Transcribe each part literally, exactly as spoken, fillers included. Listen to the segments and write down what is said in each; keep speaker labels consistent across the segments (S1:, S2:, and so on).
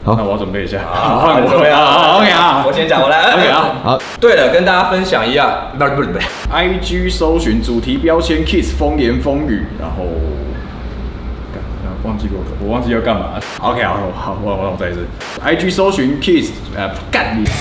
S1: 好，
S2: 那我要准备一下。
S1: 好，
S2: 换我
S1: 准备
S2: 好
S1: ，OK 啊，
S3: 我先讲，我来。
S2: OK 啊，
S1: 好。
S3: 对了，跟大家分享一下，不是不是不是
S2: I G 搜寻主题标签 Kiss 风言风语，然后。忘记我，我忘记要干嘛。OK， 好，好，我我我再一次。I G 搜寻 Kiss， 呃，干你。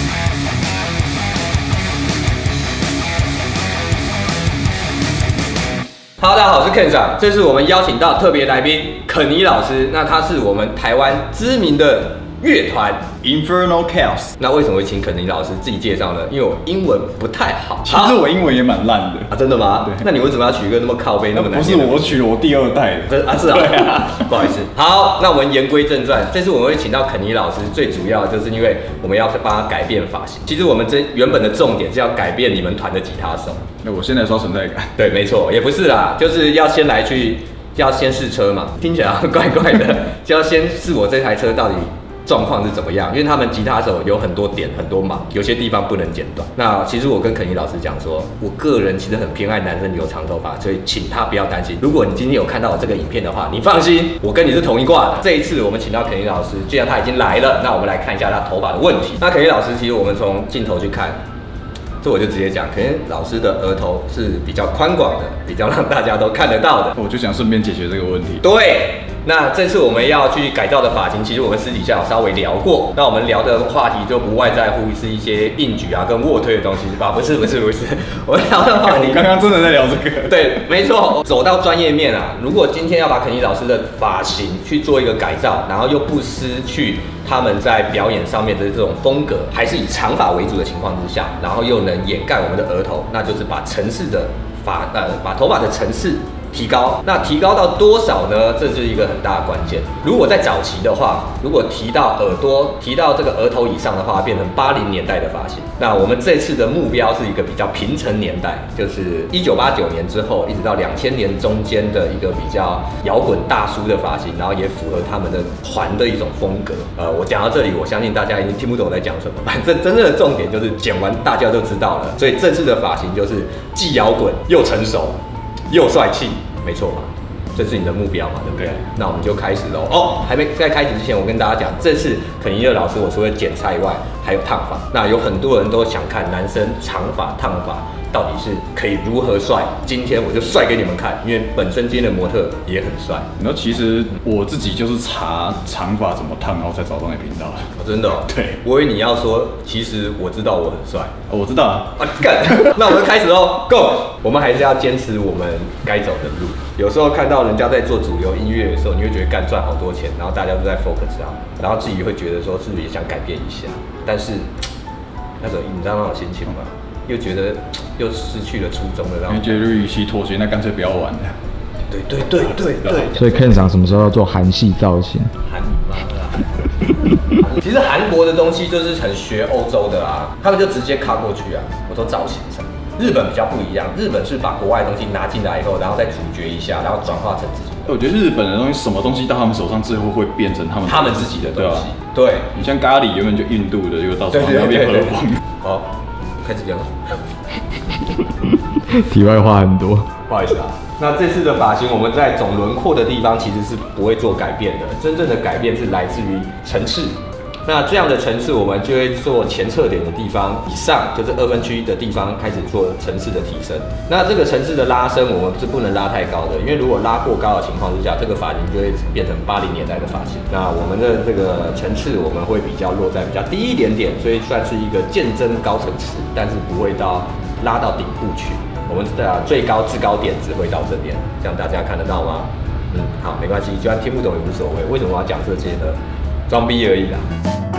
S3: Hello， 大家好，我是 Ken 长，这是我们邀请到特别来宾肯尼老师，那他是我们台湾知名的乐团
S2: Infernal Chaos。
S3: 那为什么会请肯尼老师自己介绍呢？因为我英文不太好。
S2: 其实我英文也蛮烂的
S3: 啊，真的吗？
S2: 对。
S3: 那你为什么要取一个那么靠背、那么难
S2: 不
S3: 念？
S2: 是我取了我第二代的。
S3: 真啊是啊。
S2: 对啊。
S3: 不好意思。好，那我们言归正传，这次我们会请到肯尼老师，最主要就是因为我们要帮他改变发型。其实我们这原本的重点是要改变你们团的吉他手。
S2: 那我现在刷存在感。
S3: 对，没错，也不是啦，就是要先来去，要先试车嘛，听起来怪怪的，就要先试我这台车到底状况是怎么样，因为他们吉他手有很多点很多码，有些地方不能剪短。那其实我跟肯尼老师讲说，我个人其实很偏爱男生留长头发，所以请他不要担心。如果你今天有看到我这个影片的话，你放心，我跟你是同一挂的。这一次我们请到肯尼老师，既然他已经来了，那我们来看一下他头发的问题。那肯尼老师其实我们从镜头去看。这我就直接讲，肯尼老师的额头是比较宽广的，比较让大家都看得到的。
S2: 我就想顺便解决这个问题。
S3: 对，那这次我们要去改造的发型，其实我们私底下有稍微聊过。那我们聊的话题就不外在乎是一些硬举啊跟卧推的东西吧？不是不是不是，我们聊的话题，
S2: 我刚刚真的在聊这个。
S3: 对，没错。走到专业面啊，如果今天要把肯尼老师的发型去做一个改造，然后又不失去他们在表演上面的这种风格，还是以长发为主的情况之下，然后又能掩盖我们的额头，那就是把层次的发呃把头发的层次提高。那提高到多少呢？这是一个很大的关键。如果在早期的话，如果提到耳朵，提到这个额头以上的话，变成八零年代的发型。那我们这次的目标是一个比较平成年代，就是一九八九年之后，一直到两千年中间的一个比较摇滚大叔的发型，然后也符合他们的团的一种风格。呃，我讲到这里，我相信大家已经听不懂我在讲什么。反正真正的重点就是剪完大家就知道了。所以这次的发型就是既摇滚又成熟又帅气，没错吧？这是你的目标嘛，对不对？那我们就开始喽。哦，还没在开始之前，我跟大家讲，这次肯尼勒老师，我除了剪裁以外，还有烫发。那有很多人都想看男生长发烫发到底是可以如何帅。今天我就帅给你们看，因为本身今天的模特也很帅。
S2: 然后其实我自己就是查长发怎么烫，然后才找到那频道的。
S3: 哦，真的、哦？
S2: 对，
S3: 我以为你要说，其实我知道我很帅。
S2: 哦，我知道啊。
S3: 啊，干！那我们开始喽 ，Go！ 我们还是要坚持我们该走的路。有时候看到人家在做主流音乐的时候，你会觉得干赚好多钱，然后大家都在 focus 啊，然后自己会觉得说是不是也想改变一下？但是那种你知道那种心情吗？又觉得又失去了初衷的那种。
S2: 因为觉得与其妥协，那干脆不要玩了。
S3: 对对对对对。
S1: 所以 Ken 长什么时候要做韩系造型？
S3: 韩你妈啦！其实韩国的东西就是很学欧洲的啦，他们就直接卡过去啊，我都造型上。日本比较不一样，日本是把国外的东西拿进来以后，然后再咀嚼一下，然后转化成自己的。
S2: 我觉得日本的东西，什么东西到他们手上最后会变成他们
S3: 他们自己的东西。
S2: 对啊，
S3: 对，
S2: 你像咖喱原本就印度的，结果到时候要变和风。
S3: 好，开始讲了。
S1: 题外话很多，
S3: 不好意思啊。那这次的发型，我们在总轮廓的地方其实是不会做改变的，真正的改变是来自于层次。那这样的层次，我们就会做前侧点的地方以上，就是二分区的地方开始做层次的提升。那这个层次的拉伸，我们是不能拉太高的，因为如果拉过高的情况之下，这个发型就会变成八零年代的发型。那我们的这个层次，我们会比较落在比较低一点点，所以算是一个渐增高层次，但是不会到拉到顶部去。我们的最高制高点只会到这边，这样大家看得到吗？嗯，好，没关系，就算听不懂也无所谓。为什么我要讲这些呢？装逼而已啦。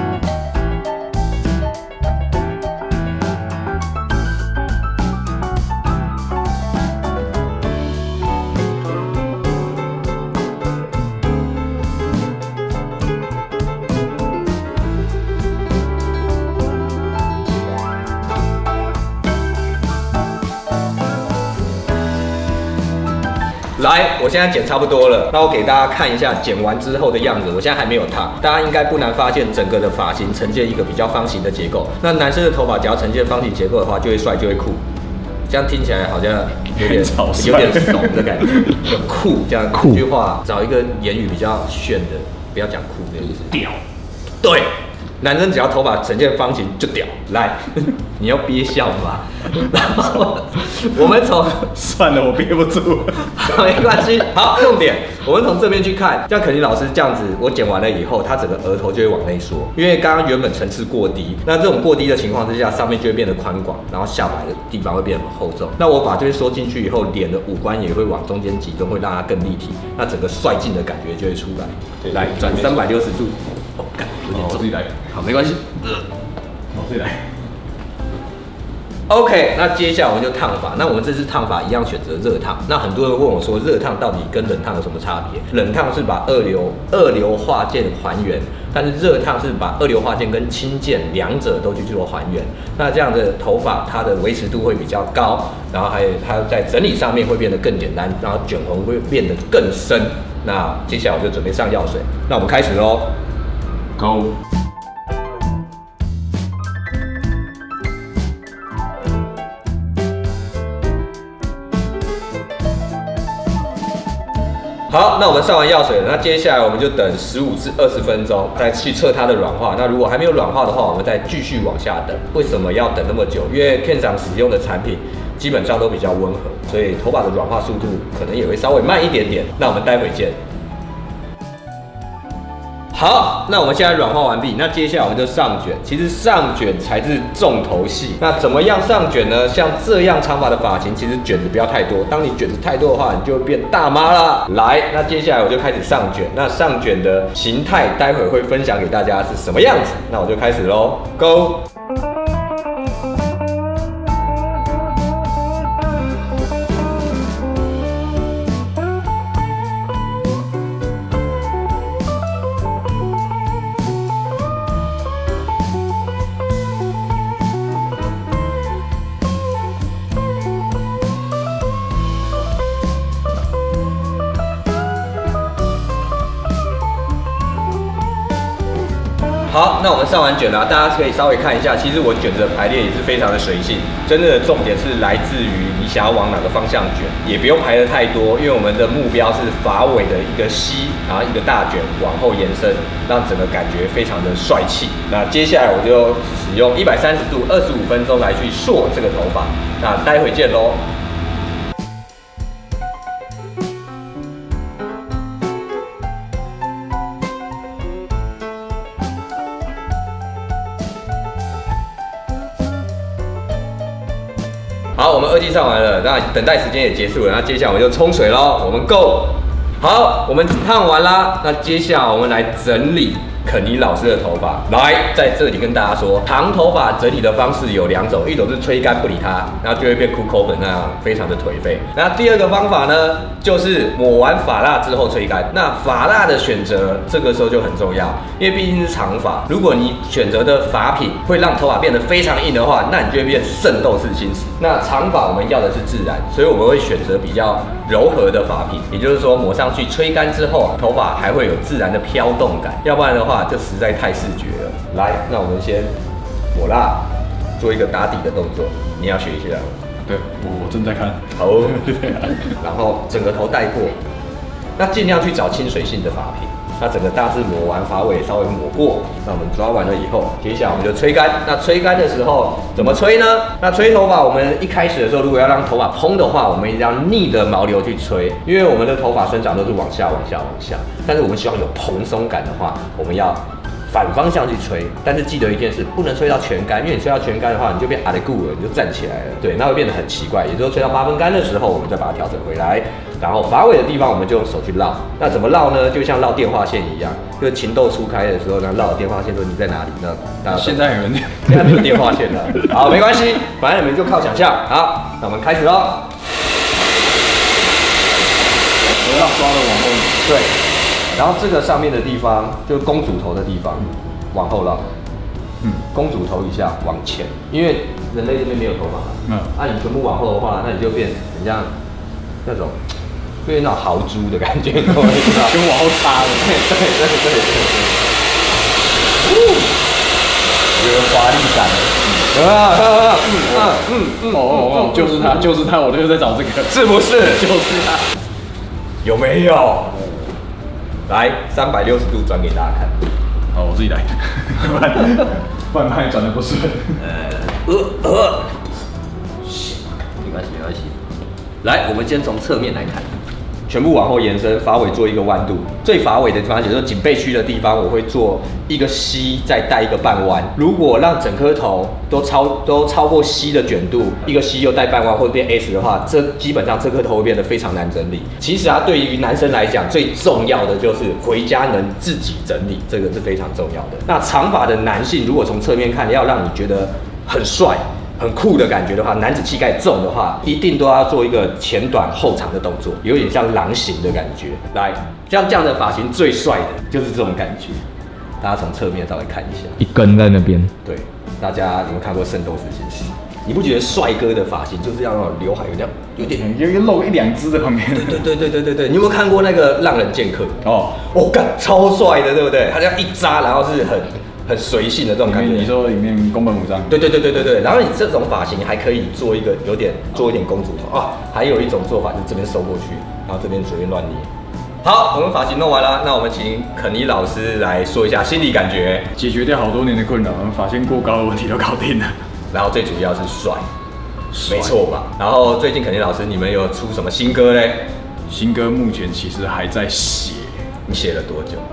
S3: 来，我现在剪差不多了，那我给大家看一下剪完之后的样子。我现在还没有烫，大家应该不难发现整个的发型呈现一个比较方形的结构。那男生的头发只要呈现方形结构的话，就会帅就会酷。这样听起来好像有点有点怂的感觉，酷这样。
S1: 酷
S3: 一句话，找一个言语比较炫的，不要讲酷的意思。
S2: 屌，
S3: 对。男生只要头发呈现方形就屌，来，你要憋笑吗？然后我们从
S2: 算了，我憋不住，
S3: 没关系。好，重点，我们从这边去看，像肯尼老师这样子，我剪完了以后，他整个额头就会往内缩，因为刚刚原本层次过低，那这种过低的情况之下，上面就会变得宽广，然后下摆的地方会变得很厚重。那我把这边缩进去以后，脸的五官也会往中间集中，会让它更立体，那整个帅劲的感觉就会出来。对，来转三百六十度。哦，干，有点重。
S2: 自己来。
S3: 好，没关系。
S2: 我自己来。
S3: OK， 那接下来我们就烫发。那我们这次烫发一样选择热烫。那很多人问我说，热烫到底跟冷烫有什么差别？冷烫是把二硫二硫化键还原，但是热烫是把二硫化键跟氢键两者都去做还原。那这样的头发它的维持度会比较高，然后还有它在整理上面会变得更简单，然后卷红会变得更深。那接下来我就准备上药水。那我们开始喽。
S2: Go。
S3: 好，那我们上完药水了，那接下来我们就等十五至二十分钟，再去测它的软化。那如果还没有软化的话，我们再继续往下等。为什么要等那么久？因为Ken厂使用的产品基本上都比较温和，所以头发的软化速度可能也会稍微慢一点点。那我们待会见。好，那我们现在软化完毕，那接下来我们就上卷。其实上卷才是重头戏。那怎么样上卷呢？像这样长发的发型，其实卷子不要太多。当你卷子太多的话，你就会变大妈啦。来，那接下来我就开始上卷。那上卷的形态，待会会分享给大家是什么样子。那我就开始喽 ，Go。好，那我们上完卷了，大家可以稍微看一下，其实我卷子的排列也是非常的随性，真正的重点是来自于你想要往哪个方向卷，也不用排得太多，因为我们的目标是发尾的一个吸，然后一个大卷往后延伸，让整个感觉非常的帅气。那接下来我就使用一百三十度二十五分钟来去塑这个头发，那待会见喽。好，我们二季上完了，那等待时间也结束了，那接下来我们就冲水喽，我们 Go。好，我们烫完啦，那接下来我们来整理肯尼老师的头发。来，在这里跟大家说，长头发整理的方式有两种，一种是吹干不理它，然后就会变酷口粉那样，非常的颓废。那第二个方法呢，就是抹完发蜡之后吹干。那发蜡的选择，这个时候就很重要，因为毕竟是长发，如果你选择的发品会让头发变得非常硬的话，那你就会变圣斗士星矢。那长发我们要的是自然，所以我们会选择比较柔和的发品，也就是说抹上去吹干之后，头发还会有自然的飘动感，要不然的话就实在太视觉了。来，那我们先抹蜡，做一个打底的动作，你要学一下。
S2: 对，我我正在看。
S3: 好，然后整个头带过，那尽量去找清水性的发品。那整个大致抹完，发尾稍微抹过，那我们抓完了以后，接下来我们就吹干。那吹干的时候怎么吹呢？那吹头发，我们一开始的时候，如果要让头发蓬的话，我们一定要逆着毛流去吹，因为我们的头发生长都是往下、往下、往下。但是我们希望有蓬松感的话，我们要反方向去吹。但是记得一件事，不能吹到全干，因为你吹到全干的话，你就变阿里固了，你就站起来了，对，那会变得很奇怪。也就是吹到八分干的时候，我们再把它调整回来。然后发尾的地方，我们就用手去绕。那怎么绕呢？就像绕电话线一样，就是情窦初开的时候，然后绕电话线说你在哪里？那大家
S2: 现在有人
S3: 现在没有电话线了。好，没关系，反正你们就靠想象。好，那我们开始喽。
S2: 我要抓的往后。
S3: 对，然后这个上面的地方就是公主头的地方，往后绕。嗯，公主头以下往前，因为人类这边没有头发嘛。嗯。啊，你全部往后的话，那你就变很像那种。有点那种豪猪的感觉，你懂我意思吗？
S2: 全往后插了，
S3: 对对对对对对，有个华丽感，有没有？嗯嗯嗯嗯，
S2: 哦哦哦，就是他，就是他，我就在找这个，
S3: 是不是？
S2: 就是他，
S3: 有没有？来，三百六十度转给大家看。
S2: 好，我自己来，不然不然怕你转的不顺。
S3: 呃呃呃，没关系没关系。来，我们先从侧面来看。全部往后延伸，发尾做一个弯度。最发尾的地方，也就是颈背区的地方，我会做一个 C， 再带一个半弯。如果让整颗头都超都超过 C 的卷度，一个 C 又带半弯或者变 S 的话，这基本上这颗头会变得非常难整理。其实啊，对于男生来讲，最重要的就是回家能自己整理，这个是非常重要的。那长发的男性，如果从侧面看，要让你觉得很帅。很酷的感觉的话，男子气概重的话，一定都要做一个前短后长的动作，有点像狼形的感觉。来，像这样的发型最帅的就是这种感觉。大家从侧面稍微看一下，
S1: 一根在那边。
S3: 对，大家有没有看过《圣斗士星矢》？你不觉得帅哥的发型就是要那种刘海有这样，有点
S2: 有一个露一两只在旁边。
S3: 对对对对对对，你有没有看过那个《浪人剑客》？
S2: 哦，
S3: 哦，干超帅的，对不对？他这样一扎，然后是很。很随性的这种感觉。
S2: 你说里面宫本武藏？
S3: 对对对对对对。然后你这种发型还可以做一个有点做一点公主头啊。还有一种做法就是这边收过去，然后这边随便乱捏。好，我们发型弄完了，那我们请肯尼老师来说一下心理感觉，
S2: 解决掉好多年的困扰，发线过高的问题都搞定了。
S3: 然后最主要是帅，没错吧？然后最近肯尼老师你们有出什么新歌嘞？
S2: 新歌目前其实还在写。
S3: 你写了多久？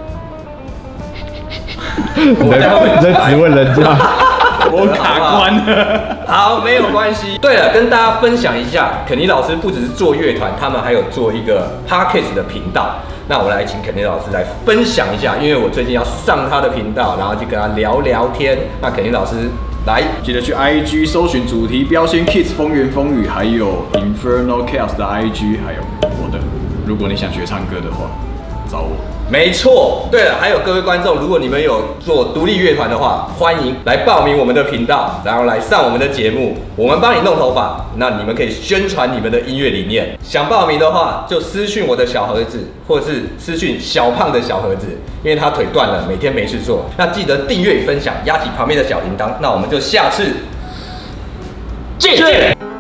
S1: 你在你在质问人家，
S2: 我卡关了。
S3: 好，没有关系。对了，跟大家分享一下，肯尼老师不只是做乐团，他们还有做一个 podcast 的频道。那我来请肯尼老师来分享一下，因为我最近要上他的频道，然后就跟他聊聊天。那肯尼老师来，
S2: 记得去 I G 搜寻主题标签 Kids 风言风语，还有 Infernal Chaos 的 I G， 还有我的。如果你想学唱歌的话，找我。
S3: 没错，对了，还有各位观众，如果你们有做独立乐团的话，欢迎来报名我们的频道，然后来上我们的节目，我们帮你弄头发，那你们可以宣传你们的音乐理念。想报名的话，就私讯我的小盒子，或者是私讯小胖的小盒子，因为他腿断了，每天没事做。那记得订阅与分享，压起旁边的小铃铛。那我们就下次见。